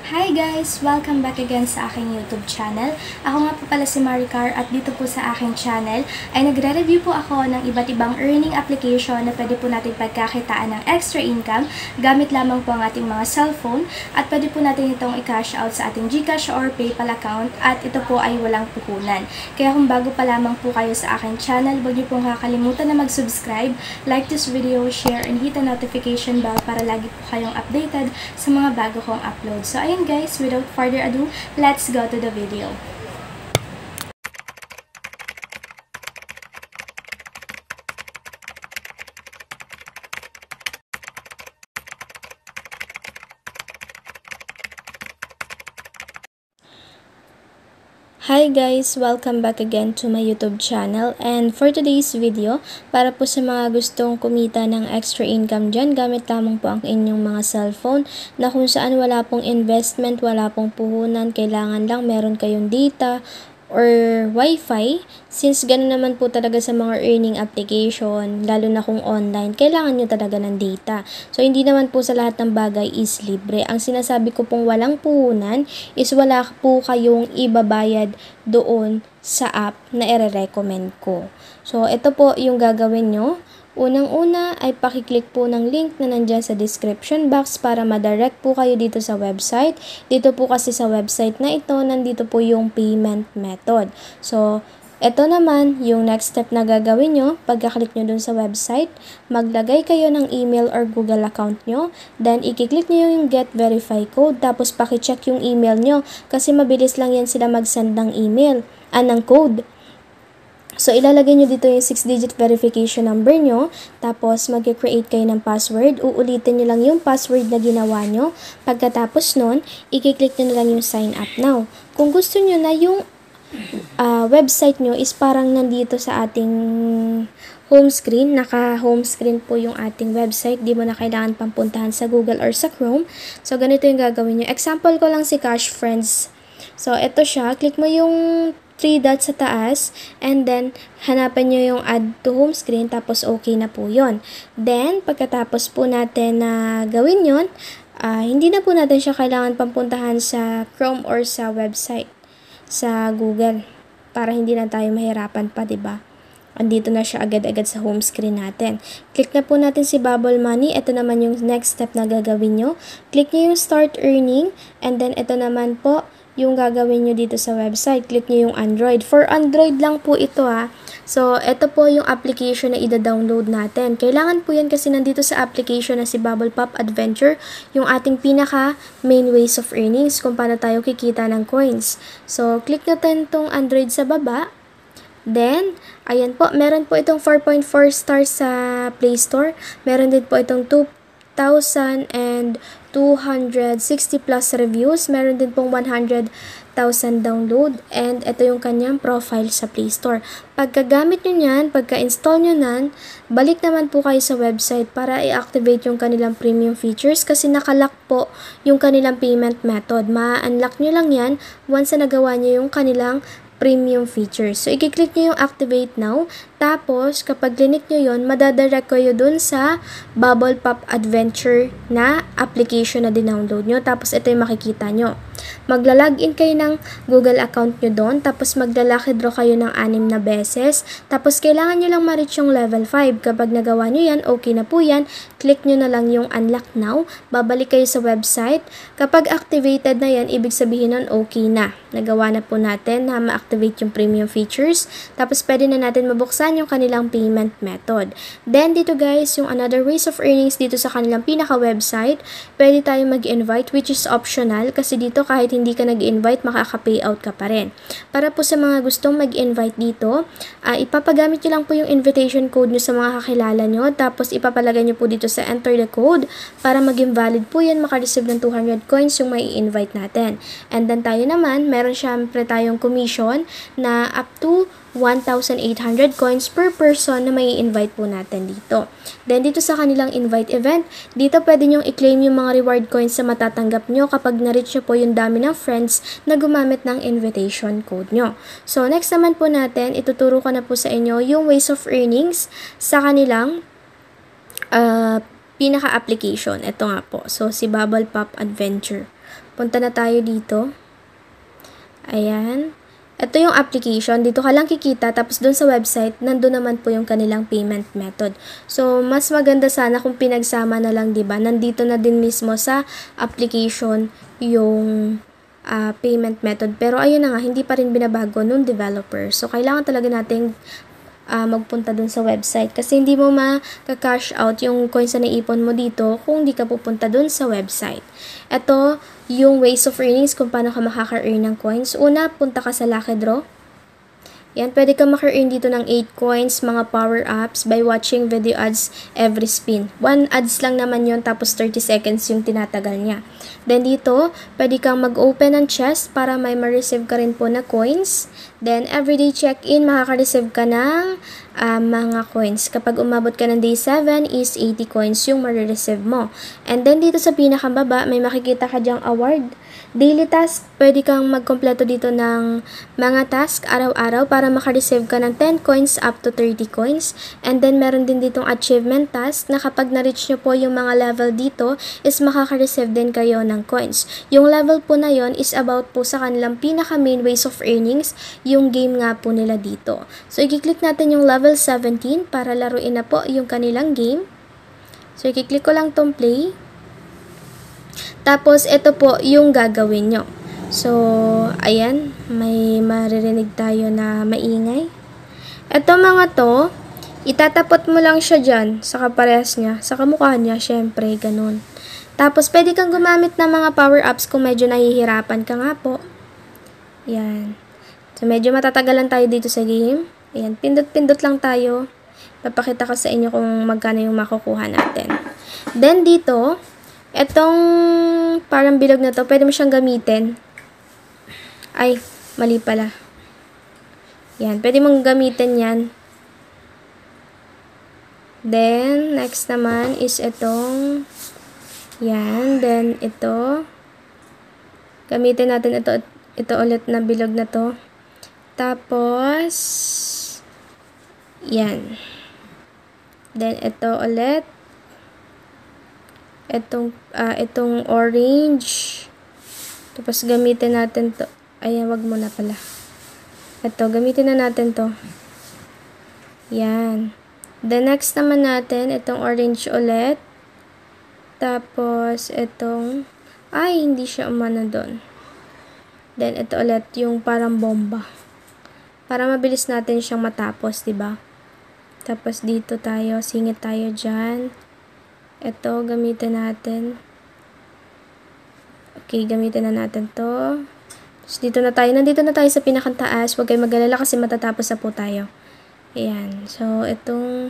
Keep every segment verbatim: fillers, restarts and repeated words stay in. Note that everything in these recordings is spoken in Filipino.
Hi guys! Welcome back again sa aking YouTube channel. Ako nga po pala si Maricar at dito po sa aking channel ay nagre-review po ako ng iba't ibang earning application na pwede po natin pagkakitaan ng extra income gamit lamang po ang ating mga cellphone at pwede po natin itong i-cash out sa ating Gcash or PayPal account at ito po ay walang puhunan. Kaya kung bago pa lamang po kayo sa aking channel, huwag niyo pong kakalimutan na mag-subscribe, like this video, share, and hit the notification bell para lagi po kayong updated sa mga bago kong upload. So ayun guys, without further ado, let's go to the video. Hi guys! Welcome back again to my YouTube channel, and for today's video, para po sa mga gustong kumita ng extra income dyan, gamit lamang po ang inyong mga cellphone na kung saan wala pong investment, wala pong puhunan, kailangan lang meron kayong data or wifi. Since gano'n naman po talaga sa mga earning application, lalo na kung online, kailangan nyo talaga ng data. So, hindi naman po sa lahat ng bagay is libre. Ang sinasabi ko pong walang puhunan is wala po kayong ibabayad doon sa app na i-recommend ko. So, ito po yung gagawin nyo. Unang-una ay pakiclick po ng link na nandyan sa description box para madirect po kayo dito sa website. Dito po kasi sa website na ito, nandito po yung payment method. So, ito naman yung next step na gagawin nyo. Pagka-click nyo dun sa website, maglagay kayo ng email or Google account nyo. Then, i-click nyo yung get verify code. Tapos, pakicheck yung email nyo. Kasi mabilis lang yan sila mag-send ng email, ah, ng code. So, ilalagay nyo dito yung six digit verification number nyo. Tapos, mag-create kayo ng password. Uulitin nyo lang yung password na ginawa nyo. Pagkatapos nun, i-click nyo na lang yung sign up now. Kung gusto nyo na yung uh, website nyo is parang nandito sa ating home screen. Naka-home screen po yung ating website. Di mo na kailangan pampuntahan sa Google or sa Chrome. So, ganito yung gagawin nyo. Example ko lang si Cash Friends. So, ito siya. Click mo yung three dots sa taas, and then hanapan nyo yung add to home screen, tapos okay na po yon. Then, pagkatapos po natin na gawin yon, uh, hindi na po natin siya kailangan pampuntahan sa Chrome or sa website, sa Google, para hindi na tayo mahirapan pa, diba? Andito na siya agad-agad sa home screen natin. Click na po natin si Bubble Money. Ito naman yung next step na gagawin nyo. Click nyo yung Start Earning, and then ito naman po yung gagawin nyo dito sa website. Click nyo yung Android. For Android lang po ito ha. So, ito po yung application na ida-download natin. Kailangan po yan kasi nandito sa application na si Bubble Pop Adventure, yung ating pinaka main ways of earnings kung paano tayo kikita ng coins. So, click natin tong Android sa baba. Then, ayan po, meron po itong four point four stars sa Play Store. Meron din po itong two thousand two hundred sixty plus reviews. Meron din pong one hundred thousand download. And ito yung kanyang profile sa Play Store. Pagkagamit nyo nyan, pagka-install nyo nan, balik naman po kayo sa website para i-activate yung kanilang premium features kasi nakalock po yung kanilang payment method. Ma-unlock nyo lang yan once na nagawa nyo yung kanilang premium features. So, i-click nyo yung activate now. Tapos, kapag clinic nyo yun, madadirect kayo dun sa Bubble Pop Adventure na application na dinownload nyo. Tapos, ito yung makikita nyo. Magla-login kayo ng Google account nyo doon. Tapos, magla-lucky draw kayo ng anim na beses. Tapos, kailangan nyo lang ma-reach yung level five. Kapag nagawa nyo yan, okay na po yan. Click nyo na lang yung unlock now. Babalik kayo sa website. Kapag activated na yan, ibig sabihin nun okay na. Nagawa na po natin na ma-activate yung premium features. Tapos, pwede na natin mabuksan yung kanilang payment method. Then, dito guys, yung another ways of earnings dito sa kanilang pinaka-website, pwede tayo mag-invite, which is optional kasi dito kahit hindi ka nag-invite, makaka-payout ka pa rin. Para po sa mga gustong mag-invite dito, uh, ipapagamit nyo lang po yung invitation code nyo sa mga kakilala nyo, tapos ipapalagay nyo po dito sa enter the code para maging valid po yan, makareceive ng two hundred coins yung may invite natin. And then tayo naman, meron syempre tayong commission na up to one thousand eight hundred coins per person na may invite po natin dito. Then, dito sa kanilang invite event, dito pwede nyong i-claim yung mga reward coins na matatanggap nyo kapag na-reach nyo po yung dami ng friends na gumamit ng invitation code nyo. So, next naman po natin, ituturo ko na po sa inyo yung ways of earnings sa kanilang uh, pinaka-application. Ito nga po. So, si Bubble Pop Adventure. Punta na tayo dito. Ayan. Ito yung application. Dito ka lang kikita. Tapos doon sa website, nandun naman po yung kanilang payment method. So, mas maganda sana kung pinagsama na lang, diba? Nandito na din mismo sa application yung uh, payment method. Pero ayun na nga, hindi pa rin binabago nung developer. So, kailangan talaga nating Uh, magpunta dun sa website kasi hindi mo ma-cash out yung coins na naipon mo dito kung hindi ka pupunta dun sa website. Ito yung ways of earnings kung paano ka makaka-earn ng coins. Una, punta ka sa Lucky Draw. Yan, pwede ka maka-earn dito ng eight coins, mga power-ups by watching video ads every spin. one ads lang naman yon tapos thirty seconds yung tinatagal niya. Then dito, pwede kang mag-open ng chest para may ma-receive ka rin po na coins. Then, everyday check-in, makaka-receive ka ng uh, mga coins. Kapag umabot ka ng day seven, is eighty coins yung ma-receive mo. And then, dito sa pinakababa, may makikita ka dyang award. Daily task, pwede kang magkompleto dito ng mga task araw-araw para maka-receive ka ng ten coins up to thirty coins. And then, meron din ditong achievement task na kapag na-reach nyo po yung mga level dito, is makaka-receive din kayo ng coins. Yung level po na yon is about po sa kanilang pinaka-main ways of earnings, yung game nga po nila dito. So, i-click natin yung level seventeen para laruin na po yung kanilang game. So, i-click ko lang tong play. Tapos, ito po yung gagawin nyo. So, ayan, may maririnig tayo na maingay. Ito mga to, itatapot mo lang siya dyan sa kaparehas niya, sa kamukha niya, syempre, ganun. Tapos, pwede kang gumamit ng mga power-ups kung medyo nahihirapan ka nga po. Yan. So, medyo matatagalan tayo dito sa game. Ayan, pindot-pindot lang tayo. Papakita ko sa inyo kung magkano yung makukuha natin. Then, dito, etong parang bilog na to, pwede mo siyang gamitin. Ay, mali pala. Yan, pwede mong gamitin yan. Then, next naman is itong, yan, then ito. Gamitin natin ito, ito ulit na bilog na to. Tapos, yan. Then, ito ulit. Itong, uh, itong orange. Tapos, gamitin natin to. Ayan, wag mo na pala. Ito, gamitin na natin to. Yan. The next naman natin, itong orange ulit. Tapos, itong, ay, hindi siya umano doon. Then, ito ulit, yung parang bomba. Para mabilis natin siyang matapos, diba? Tapos, dito tayo, singit tayo dyan. Ito, gamitin natin. Okay, gamitin na natin to. Tapos, dito na tayo. Nandito na tayo sa pinakantaas. Huwag kayo mag-alala kasi matatapos na po tayo. Ayan. So, itong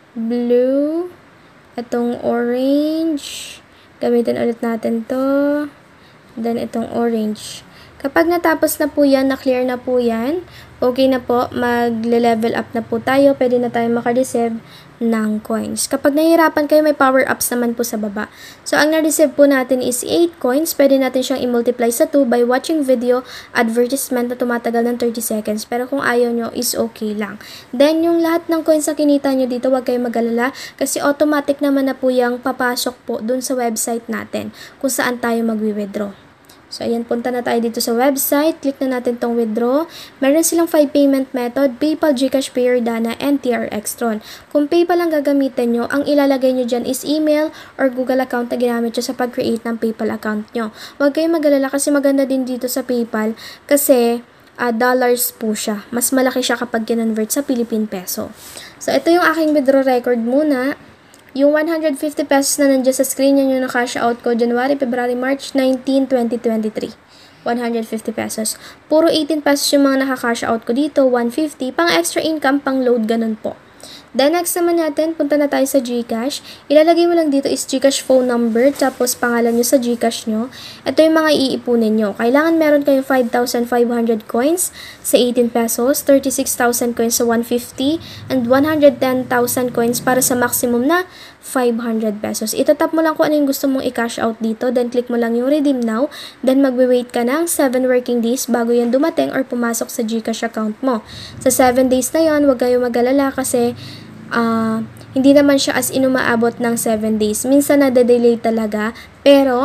blue. Itong orange. Gamitin ulit natin to. Then, itong orange. Kapag natapos na po yan, na-clear na po yan, okay na po, mag-level up na po tayo. Pwede na tayo maka-receive ng coins. Kapag nahihirapan kayo, may power-ups naman po sa baba. So, ang na-receive po natin is eight coins. Pwede natin siyang i-multiply sa two by watching video advertisement na tumatagal ng thirty seconds. Pero kung ayaw nyo, is okay lang. Then, yung lahat ng coins na kinita nyo dito, huwag kayong mag-alala kasi automatic naman na po yung papasok po dun sa website natin kung saan tayo mag-withdraw. So, ayan, punta na tayo dito sa website. Click na natin tong withdraw. Meron silang five payment method, PayPal, Gcash, Payer, Dana, and T R Extron. Kung PayPal ang gagamitin nyo, ang ilalagay nyo dyan is email or Google account na ginamit nyo sa pag-create ng PayPal account nyo. Huwag kayong mag-alala kasi maganda din dito sa PayPal kasi uh, dollars po siya. Mas malaki siya kapag kinonvert sa Philippine Peso. So, ito yung aking withdraw record muna. Yung one hundred fifty pesos na nandiyan sa screen, yan yung na-cash out ko January, February, March nineteen, twenty twenty-three. one hundred fifty pesos. Puro eighteen pesos yung mga naka-cash out ko dito, one hundred fifty. Pang extra income, pang load, ganun po. Then, next naman natin, punta na tayo sa Gcash. Ilalagay mo lang dito is Gcash phone number, tapos pangalan nyo sa Gcash nyo. Ito yung mga iipunin nyo. Kailangan meron kayong five thousand five hundred coins sa eighteen pesos, thirty-six thousand coins sa one hundred fifty, and one hundred ten thousand coins para sa maximum na five hundred pesos. Itatap mo lang kung ano yung gusto mong i-cash out dito, then click mo lang yung redeem now, then magwe-wait ka ng seven working days bago yan dumating or pumasok sa Gcash account mo. Sa seven days na yon, huwag kayong mag-alala kasi Uh, hindi naman siya as in umaabot ng seven days. Minsan na-delay talaga. Pero,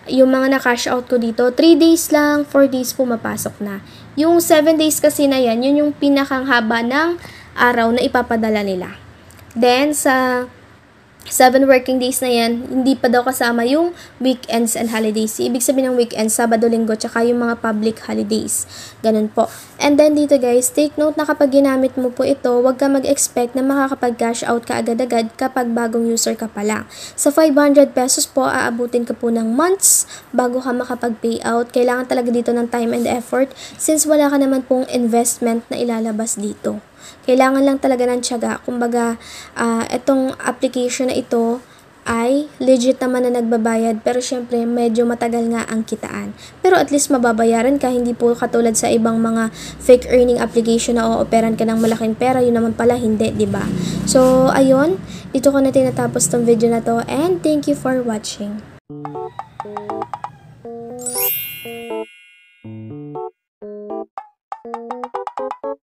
yung mga na-cash out ko dito, three days lang, four days pumapasok na. Yung seven days kasi na yan, yun yung pinakang haba ng araw na ipapadala nila. Then, sa seven working days na yan, hindi pa daw kasama yung weekends and holidays. Ibig sabihin ng weekends, Sabado, Linggo, tsaka yung mga public holidays. Ganun po. And then dito guys, take note na kapag ginamit mo po ito, huwag ka mag-expect na makakapag-cash out ka agad-agad kapag bagong user ka pa lang. Sa five hundred pesos po, aabutin ka po ng months bago ka makapag-payout. Kailangan talaga dito ng time and effort since wala ka naman pong investment na ilalabas dito. Kailangan lang talaga ng tiyaga. Kumbaga, uh, itong application na ito ay legit naman na nagbabayad. Pero syempre, medyo matagal nga ang kitaan. Pero at least mababayaran ka. Hindi po katulad sa ibang mga fake earning application na o-operan ka ng malaking pera. Yun naman pala, hindi, ba diba? So, ayun. Dito ko na tinatapos tong video na to. And thank you for watching.